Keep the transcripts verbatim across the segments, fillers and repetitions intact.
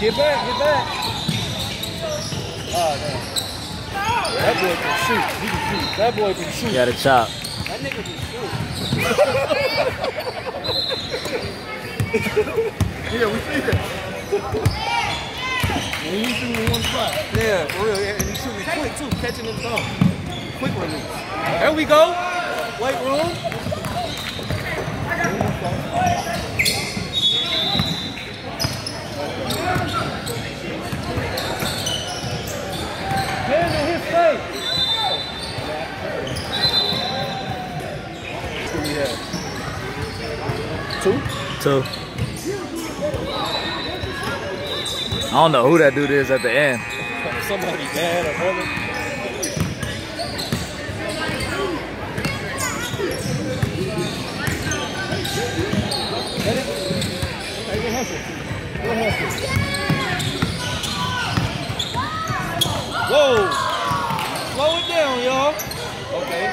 Get back, get back. Oh, damn. That boy can shoot. He can shoot. That boy can shoot. You got a chop. That nigga can shoot. Yeah, we see that. And he's shooting in one spot. Yeah, for real. And he's shooting quick too, catching his thumb. Quick release. There we go. Weight room. Hand in his face. What do we have? Two? Two. I don't know who that dude is at the end. Somebody dad or brother. Get it? Hey, go hustle. Go hustle. Whoa! Slow it down, y'all. Okay.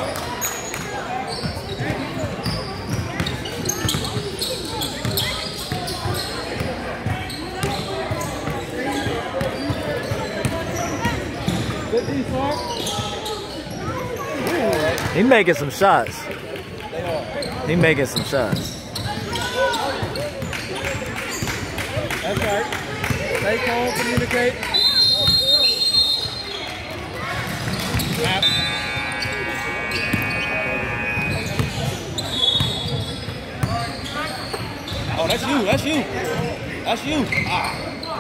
Good defense. He making some shots. They are. He making some shots. That's right. Stay calm, communicate. Snap. Oh, that's you. That's you. That's you. Ah.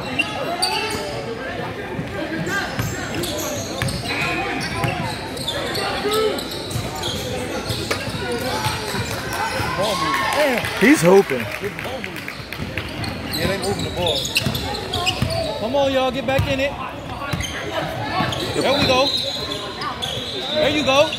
He's hooping. Yeah, they moving the ball. Come on, y'all, get back in it. There we go. There you go.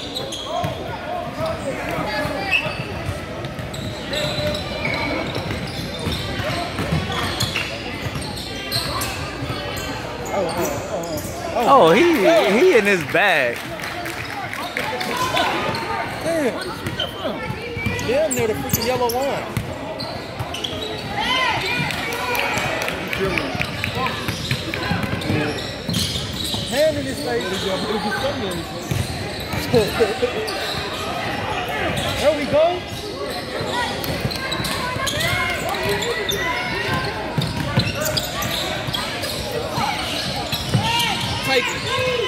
Oh, oh, oh. Oh, he he in his bag. Damn. Damn near the freaking yellow line. Hand in his face. There we go. Take it.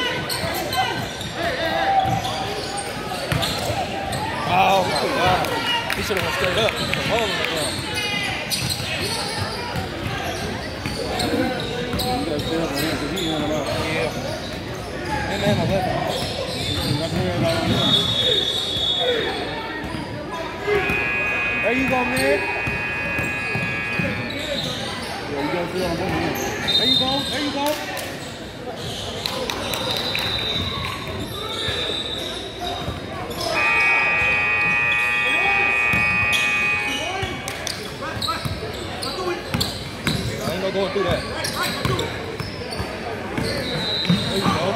Oh, wow. He should have went straight up. Oh, yeah. And then eleven. There you go, man. There you go. There you go. Going through that. There you go.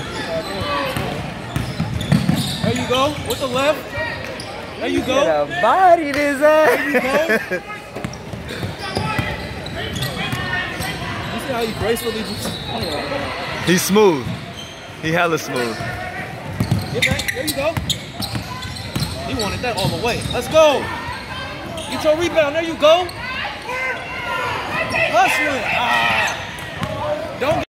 There you go. With the left. There you go. Get a body this ass. There you go. You see how he gracefully just. He's smooth. He hella smooth. Get back. There you go. He wanted that all the way. Let's go. Get your rebound. There you go. Hustling. Ah. Don't